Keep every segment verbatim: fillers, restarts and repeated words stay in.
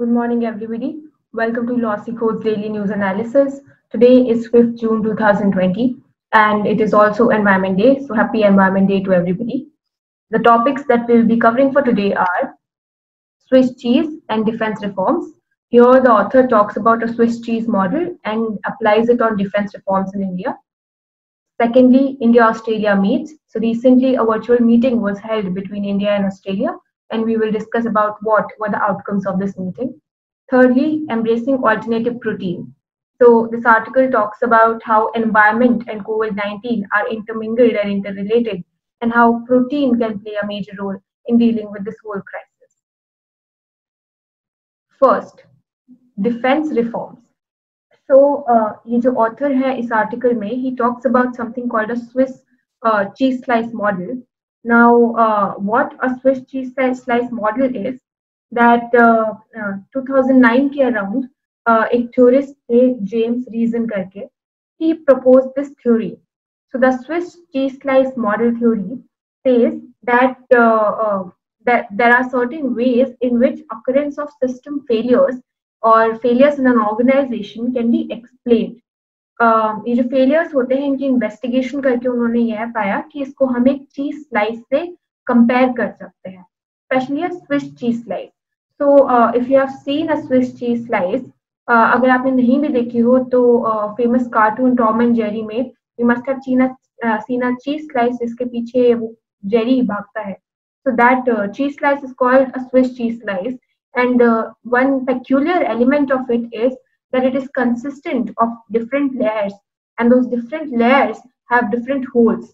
Good morning, everybody. Welcome to Lossy Codes Daily News Analysis. Today is fifth June two thousand twenty, and it is also Environment Day. So, happy Environment Day to everybody. The topics that we'll be covering for today are Swiss cheese and defense reforms. Here, the author talks about a Swiss cheese model and applies it on defense reforms in India. Secondly, India-Australia meets. So recently, a virtual meeting was held between India and Australia, and we will discuss about what were the outcomes of this meeting. Thirdly, embracing alternative protein. So this article talks about how environment and COVID nineteen are intermingled and interrelated, and how protein can play a major role in dealing with this whole crisis. First, defense reforms. So uh, ये जो author है इस article में, he talks about something called a Swiss uh, cheese slice model. Now, uh, what a Swiss cheese slice model is that uh, uh, two thousand nine के around uh, एक theorist थे James Reason करके, he proposed this theory. So the Swiss cheese slice model theory says that uh, uh, that there are certain ways in which occurrence of system failures और failures in an organization can be explained. uh, ये जो failures होते हैं इनकी investigation करके उन्होंने यह पाया कि इसको हम एक cheese slice से compare कर सकते हैं, especially a Swiss cheese slice. So uh, if you have seen a Swiss cheese slice, uh, अगर आपने नहीं भी देखी हो तो uh, famous cartoon Tom and Jerry में you must have seen a, uh, seen a cheese slice जिसके पीछे वो Jerry भागता है. So that uh, cheese slice is called a Swiss cheese slice. And uh, one peculiar element of it is that it is consistent of different layers, and those different layers have different holes.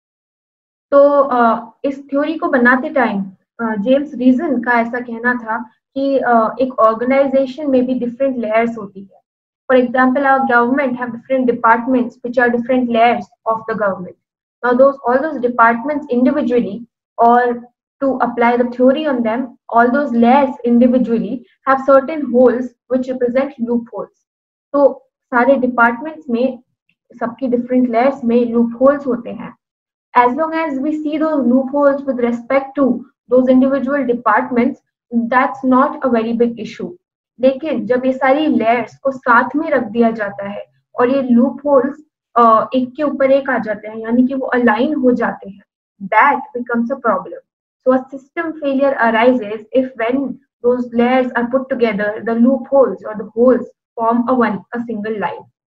तो uh, इस theory को बनाते time James reason का ऐसा कहना था कि uh, एक ऑर्गेनाइजेशन में भी डिफरेंट लेयर्स होती है. For example, our government have different departments which are different layers of the government. Now those all those departments individually और to apply the theory on them, all those layers individually have certain holes which represent loopholes. So सारे departments में सबकी different layers में loopholes होते हैं. As long as we see those loopholes with respect to those individual departments, that's not a very big issue. लेकिन जब ये सारी layers को साथ में रख दिया जाता है और ये loopholes uh, एक के ऊपर एक आ जाते हैं, यानी कि वो align हो जाते हैं, that becomes a problem. So a system failure arises if when those layers are put together, the loopholes or the holes form a one a single line.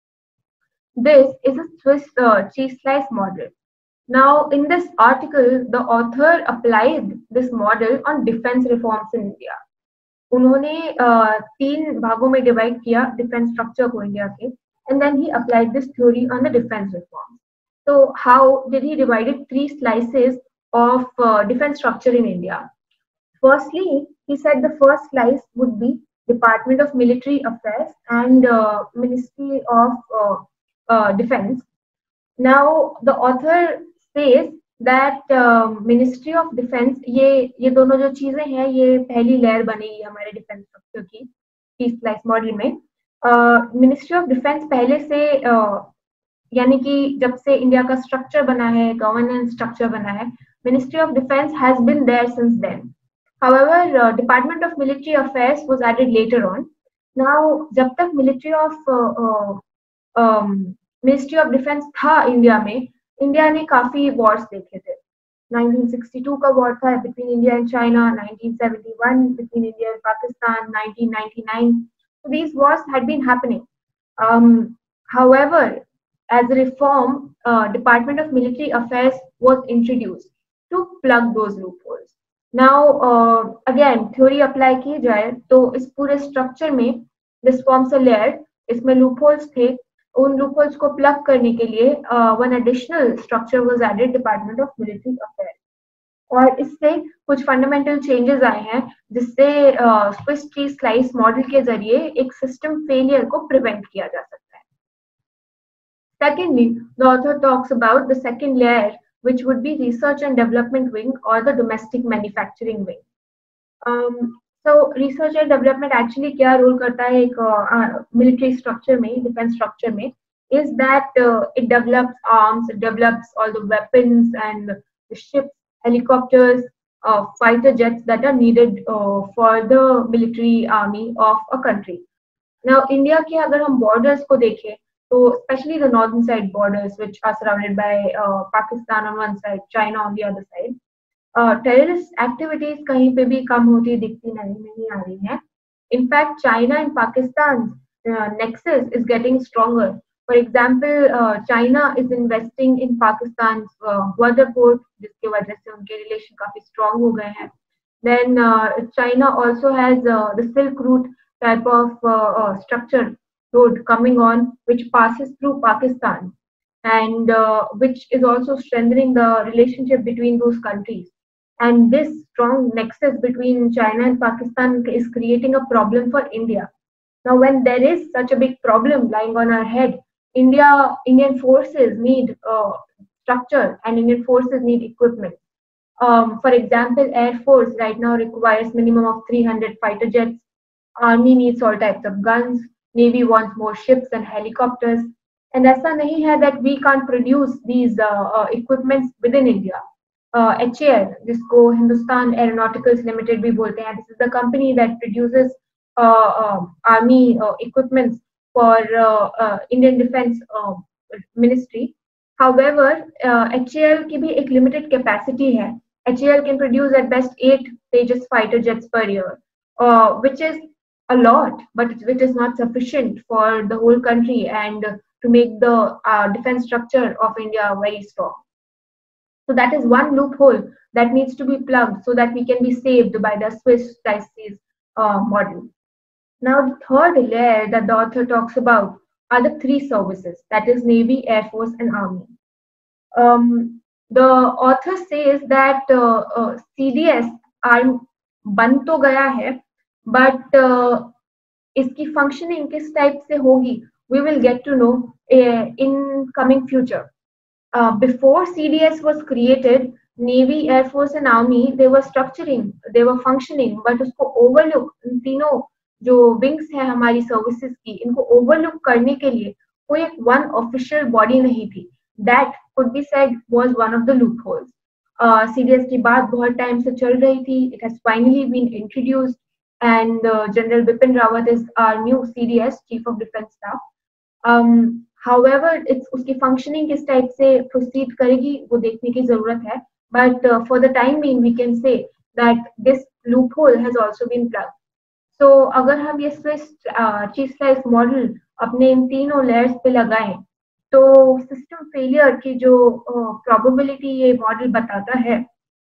This is a Swiss uh, cheese slice model. Now, in this article, the author applied this model on defense reforms in India. उन्होंने uh, तीन भागों में divide किया defense structure को India के, and then he applied this theory on the defense reforms. So how did he divide it? Three slices of uh, defense structure in India. Firstly, he said the first slice would be Department of Military Affairs and uh, Ministry of uh, uh, Defense. Now, the author says that uh, Ministry of Defense, ये ये दोनों जो चीजें हैं ये पहली layer बनेगी हमारे डिफेंस स्ट्रक्चर की cheese slice मॉडल में. मिनिस्ट्री ऑफ डिफेंस पहले से uh, यानी कि जब से इंडिया का स्ट्रक्चर बना है, गवर्नेंस स्ट्रक्चर बना है, Ministry of Defense has been there since then. However, uh, Department of Military Affairs was added later on. Now, जब तक Military of uh, uh, um, Ministry of Defense था India में, India ने काफी wars देखे थे. nineteen sixty-two का war था between India and China, nineteen seventy-one between India and Pakistan, nineteen ninety-nine. So these wars had been happening. Um, however, as a reform, uh, Department of Military Affairs was introduced to plug those loopholes. Now, uh, again, theory apply की जाए तो इस पूरे structure में this forms a layer, इसमें loopholes थे, उन loopholes को plug करने के लिए uh, one additional structure was added, Department of Military Affairs. और इससे कुछ fundamental changes आए हैं जिससे uh, Swiss cheese slice model के जरिए एक system failure को prevent किया जा सकता है. Secondly, the author talks about the second layer, which would be research and development wing or the domestic manufacturing wing. Um, so research and development actually क्या role करता है एक uh, military structure में, defense structure में, is that uh, it develops arms, it develops all the weapons and the ships, helicopters, uh, fighter jets that are needed uh, for the military army of a country. Now, India के अगर हम borders को देखें, तो especially the northern side borders, which are surrounded by uh, Pakistan on one side, China on the other side, uh, terrorist activities कहीं पे भी कम होती दिखती नहीं नहीं आ रही हैं. In fact, China and Pakistan's uh, nexus is getting stronger. For example, uh, China is investing in Pakistan's uh, Gwadar port, जिसके वजह से उनके relation काफी strong हो गए हैं. Then uh, China also has uh, the Silk Route type of uh, uh, structure road coming on, which passes through Pakistan, and uh, which is also strengthening the relationship between those countries. And this strong nexus between China and Pakistan is creating a problem for India. Now, when there is such a big problem lying on our head, India, Indian forces need uh, structure and Indian forces need equipment. Um, for example, Air Force right now requires minimum of three hundred fighter jets. Army needs all types of guns. Navy wants more ships and helicopters. And ऐसा नहीं है that we can't produce these uh, uh, equipments within India. Uh, H A L, जिसको Hindustan Aeronautics Limited भी बोलते हैं, this is the company that produces uh, uh, army uh, equipments for uh, uh, Indian Defense uh, Ministry. However, uh, H A L की भी एक limited capacity है. H A L can produce at best eight Tejas fighter jets per year, uh, which is a lot, but it is not sufficient for the whole country and to make the uh, defense structure of India very strong. So that is one loophole that needs to be plugged so that we can be saved by the Swiss crisis uh, model. Now, the third layer that the author talks about are the three services, that is Navy, Air Force, and Army. Um, the author says that uh, uh, C D S are बन तो गया है, but uh, इसकी functioning किस type से होगी, we will get to know uh, in coming future. Uh, before C D S was created, Navy, Air Force, and Army, they were structuring, they were functioning, but उसको overlook, इन तीनों जो wings है हमारी services की, इनको overlook करने के लिए कोई एक one official body नहीं थी. That could be said was one of the loopholes. Uh, C D S की बात बहुत time से चल रही थी. It has finally been introduced, and uh, General Bipin Rawat is our new C D S, Chief of Defence Staff. Um, however, it's उसकी functioning किस type से proceed करेगी वो देखने की जरूरत है. But uh, for the time being, we can say that this loophole has also been plugged. So अगर हम ये Swiss uh, cheese slice model अपने इन तीनों layers पे लगाएं, तो system failure की जो uh, probability ये model बताता है,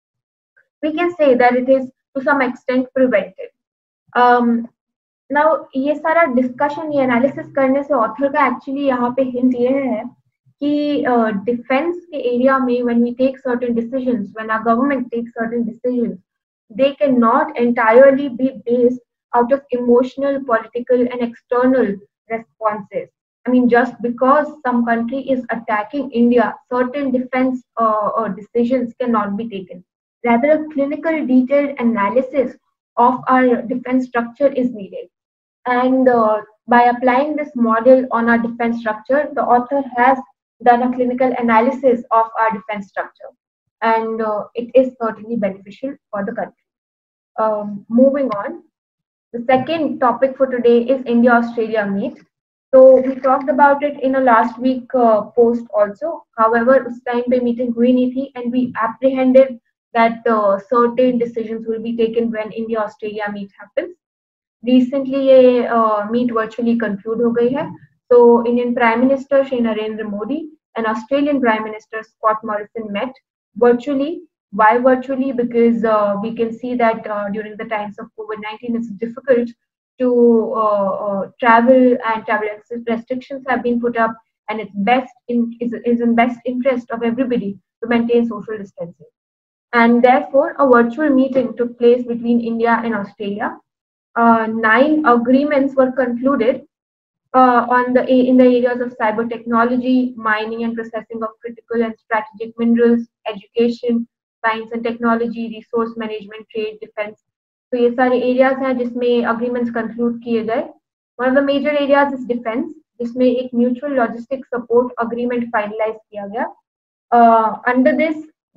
we can say that it is to some extent prevented. Um, Now, ये सारा discussion, ये analysis करने से author का actually यहाँ पे hint ये है कि uh, defense के area में when we take certain decisions, when our government takes certain decisions, they cannot entirely be based out of emotional, political, and external responses. I mean, just because some country is attacking India, certain defense uh, uh, decisions cannot be taken. Rather, a clinical, detailed analysis of our defense structure is needed. And uh, by applying this model on our defense structure, the author has done a clinical analysis of our defense structure. And uh, it is certainly beneficial for the country. Um, moving on, the second topic for today is India-Australia meet. So we talked about it in a last week uh, post also. However, उस time पे meeting हुई नहीं थी, and we apprehended that uh, certain decisions will be taken when India-Australia meet happens. Recently, ये uh, meet virtually conclude हो गई है. So Indian Prime Minister Shri Narendra Modi and Australian Prime Minister Scott Morrison met virtually. Why virtually? Because uh, we can see that uh, during the times of COVID nineteen, it's difficult to uh, uh, travel, and travel restrictions have been put up, and it's best in is, is in best interest of everybody to maintain social distancing. And therefore, a virtual meeting took place between India and Australia. Uh, nine agreements were concluded uh, on the in the areas of cyber technology, mining and processing of critical and strategic minerals, education, science and technology, resource management, trade, defense. So ये सारे areas हैं जिसमें agreements conclude किए गए. One of the major areas is defense, जिसमें एक mutual logistic support agreement finalized किया गया. Uh, under this,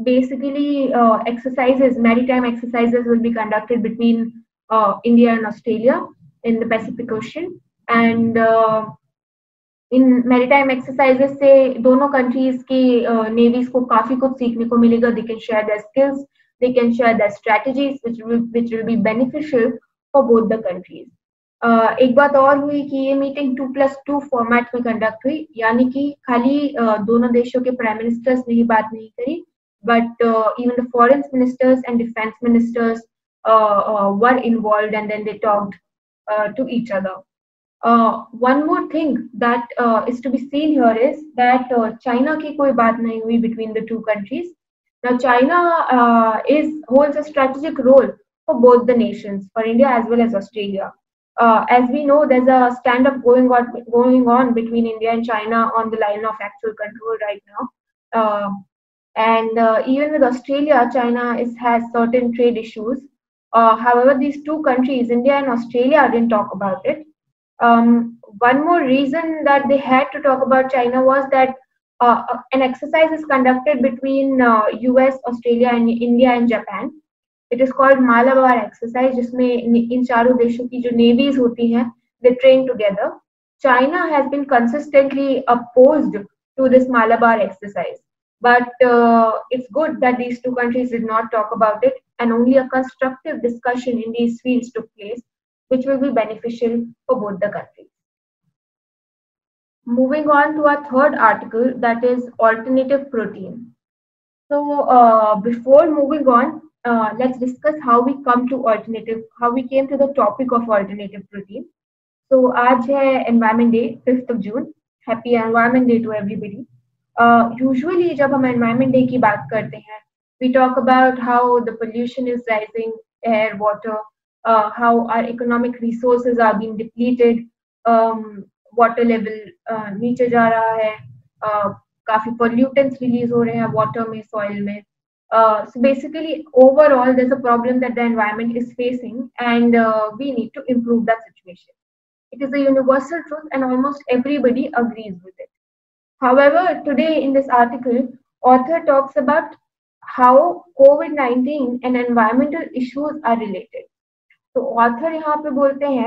basically uh, exercises, maritime exercises will be conducted between uh, India and Australia in the Pacific Ocean. And uh, इन maritime exercises से दोनों countries की navy's को काफी कुछ सीखने को मिलेगा. They can share their skills, they can share their strategies which will which will be beneficial for both the countries. एक बात और हुई कि ये meeting two plus two format में कंडक्ट हुई, यानी कि खाली uh, दोनों देशों के प्राइम मिनिस्टर्स ने ही बात नहीं करी, but even the foreign ministers and defence ministers were involved and then they talked to each other. Uh, one more thing that uh, is to be seen here is that uh, China की कोई बात नहीं हुई between the two countries. Now China uh, is holds a strategic role for both the nations, for India as well as Australia. Uh, as we know, there's a standoff going on going on between India and China on the line of actual control right now. Uh, and uh, even with Australia, China is has certain trade issues. Uh, however, these two countries, India and Australia, didn't talk about it. Um, one more reason that they had to talk about China was that uh, an exercise is conducted between uh, U S, Australia, and India and Japan. It is called Malabar exercise, जिसमें इन चारों देशों की जो navies होती हैं, they train together. China has been consistently opposed to this Malabar exercise, but uh, it's good that these two countries did not talk about it, and only a constructive discussion in these fields took place, which will be beneficial for both the countries. Moving on to our third article, that is alternative protein. So uh, before moving on, uh, let's discuss how we come to alternative, how we came to the topic of alternative protein. So आज है Environment Day, fifth of June. Happy Environment Day to everybody. Uh, usually जब हम Environment Day की बात करते हैं, we talk about how the pollution is rising, air, water, Uh, how our economic resources are being depleted, um, water level uh, नीचे जा रहा है, uh, काफी pollutants release हो रहे हैं water में, soil में. Uh, so basically, overall, there's a problem that the environment is facing, and uh, we need to improve that situation. It is a universal truth, and almost everybody agrees with it. However, today in this article, author talks about how COVID nineteen and environmental issues are related. तो author यहाँ पे बोलते हैं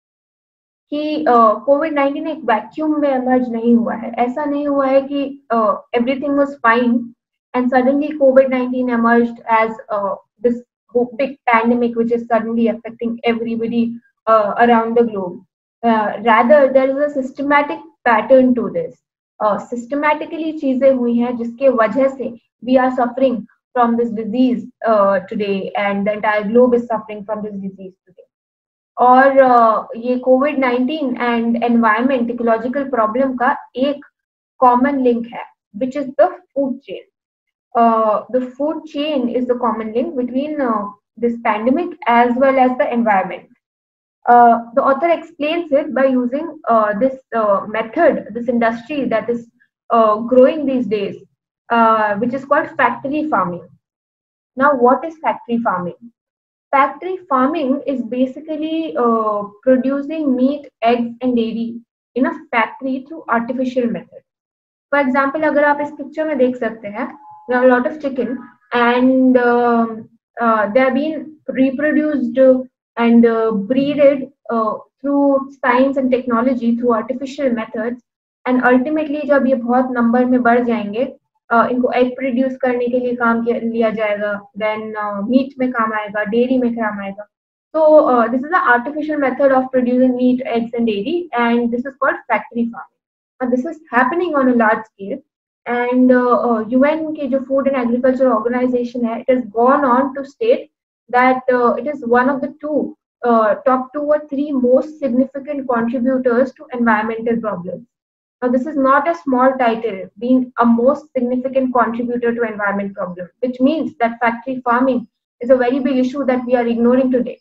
कि COVID uh, nineteen एक vacuum में emerge नहीं हुआ है. ऐसा नहीं हुआ है कि everything was fine and suddenly COVID nineteen emerged as this big pandemic which is suddenly affecting everybody around the globe. Rather there is a systematic pattern to this. Systematically चीजें हुई हैं जिसके वजह से we are suffering from this disease uh, today, and the entire globe is suffering from this disease today. और uh, ये COVID nineteen and environment ecological problem का एक common link है, which is the food chain. Uh, the food chain is the common link between uh, this pandemic as well as the environment. Uh, the author explains it by using uh, this uh, method, this industry that is uh, growing these days, Uh, which is called factory farming. Now, what is factory farming? Factory farming is basically uh, producing meat, eggs, and dairy in a factory through artificial method. For example, अगर आप इस picture में देख सकते हैं, there are a lot of chicken, and uh, uh, they have been reproduced and uh, breeded uh, through science and technology, through artificial methods, and ultimately जब ये बहुत number में बढ़ जाएंगे, Uh, इनको एग प्रोड्यूस करने के लिए काम किया लिया जाएगा, देन मीट uh, में काम आएगा, डेयरी में काम आएगा. तो this is the artificial method of producing meat, eggs and dairy, and this is called factory farming. This is happening on a large scale, and UN के जो फूड एंड एग्रीकल्चर ऑर्गेनाइजेशन है, it is gone on to state that it is one of the two top two or three most significant contributors to environmental problems. Now, this is not a small title, being a most significant contributor to environment problem, which means that factory farming is a very big issue that we are ignoring today.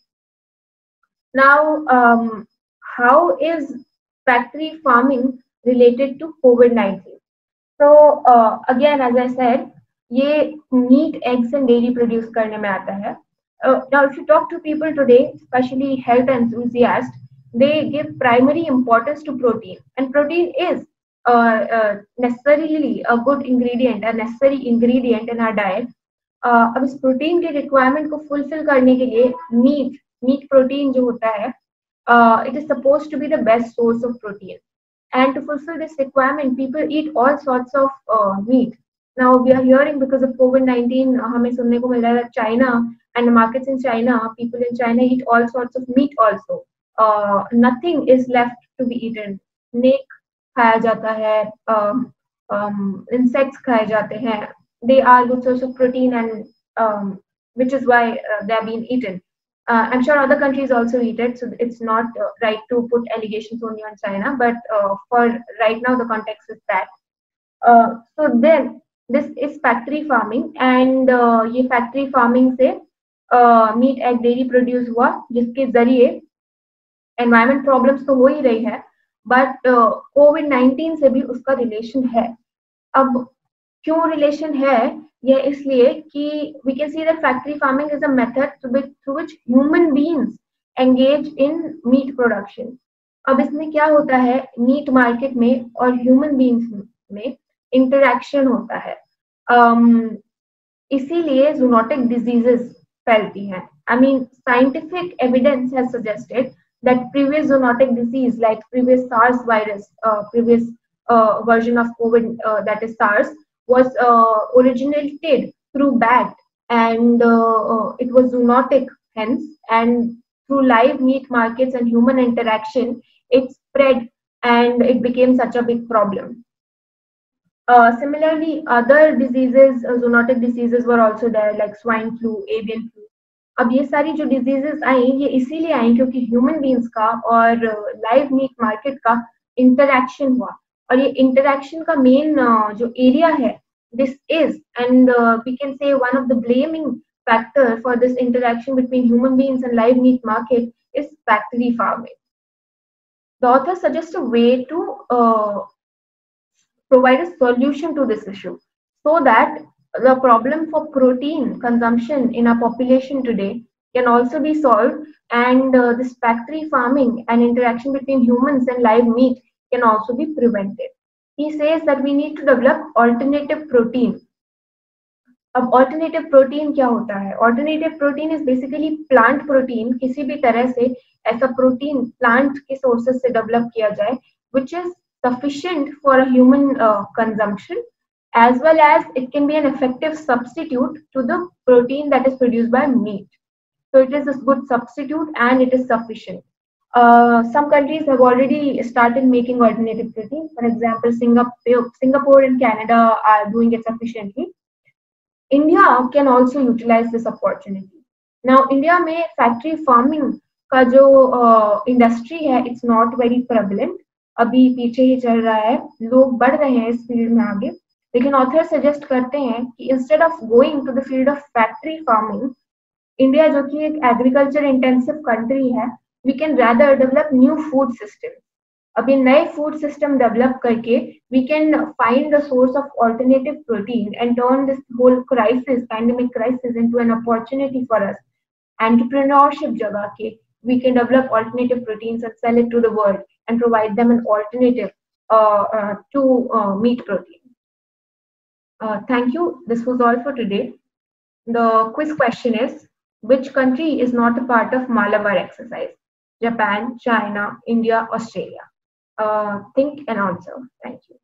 Now, um, how is factory farming related to COVID nineteen? So, uh, again, as I said, ये meat, eggs and dairy produce करने में आता है. Uh, now, if you talk to people today, especially health enthusiasts, they give primary importance to protein, and protein is Uh, uh, necessarily a good ingredient, a necessary ingredient in our diet uh, अब इस protein के requirement को fulfil करने के लिए meet meat protein जो होता है, it is suppose to be the best source of protein. And to fulfill this requirement, people eat all sorts of uh, meat. Now we are hearing because of COVID nineteen, uh, हमें सुनने को मिल रहा है China and the markets in China, people in China eat all sorts of meat also. Uh, nothing is left to be eaten. Snake खाया जाता है, um, um, insects खाए जाते हैं. They are good source of protein and um, which is why uh, they are being eaten. Uh, I'm sure other countries also eat it, so it's not uh, right to put allegations only on China. But uh, for right now, the context is that. Uh, so then, this is factory farming, and uh, ये factory farming से uh, meat, egg, dairy produce हुआ, जिसके जरिए environment problems तो हो ही रही है, but uh, COVID nineteen से भी उसका relation है. अब क्यों relation है? यह इसलिए कि we can see that factory farming is a method through which human beings engage in meat production. अब इसमें क्या होता है, मीट मार्केट में और ह्यूमन बीइंग्स में इंटरेक्शन होता है, um, इसीलिए जूनोटिक डिजीजेस फैलती हैं. I mean, scientific evidence has suggested that previous zoonotic disease, like previous SARS virus, uh, previous uh, version of COVID, uh, that is SARS, was uh, originated through bat, and uh, uh, it was zoonotic hence, and through live meat markets and human interaction, it spread and it became such a big problem. Uh, similarly, other diseases, uh, zoonotic diseases were also there, like swine flu, avian flu. अब ये सारी जो diseases आई, ये इसीलिए आई क्योंकि human beings का और live meat market का इंटरैक्शन हुआ, और ये इंटरैक्शन का मेन uh, जो एरिया है, this is and we can say one of the blaming factor for this interaction between human beings and live meat market is factory farming. The author suggests a way to uh, provide a solution to this issue so that the problem for protein consumption in our population today can also be solved, and uh, this factory farming and interaction between humans and live meat can also be prevented. He says that we need to develop alternative protein. अब alternative protein क्या होता है? Alternative protein is basically plant protein, किसी भी तरह से ऐसा protein plant के sources से develop किया जाए, which is sufficient for a human uh, consumption, as well as it can be an effective substitute to the protein that is produced by meat. So it is a good substitute and it is sufficient. Uh, some countries have already started making alternative protein. For example, Singapore, Singapore and Canada are doing it sufficiently. India can also utilize this opportunity. Now, India में factory farming का जो uh, industry है, it's not very prevalent. अभी पीछे ही चल रहा है, लोग बढ़ रहे हैं इस फील्ड में आगे, लेकिन ऑथर सजेस्ट करते हैं कि instead of going to the field of factory farming, India जो कि एक एग्रीकल्चर इंटेंसिव कंट्री है, we can rather develop new food system. अब ये नए फूड सिस्टम डेवलप करके we can find the source of alternative protein and turn this whole crisis, pandemic crisis, into an opportunity for us. Entrepreneurship जगह के we can develop alternative proteins and sell it to the world and provide them an alternative uh, uh, to uh, meat protein. Uh, thank you. This was all for today. The quiz question is, which country is not a part of Malabar exercise? Japan, China, India, Australia. Uh, think and answer. Thank you.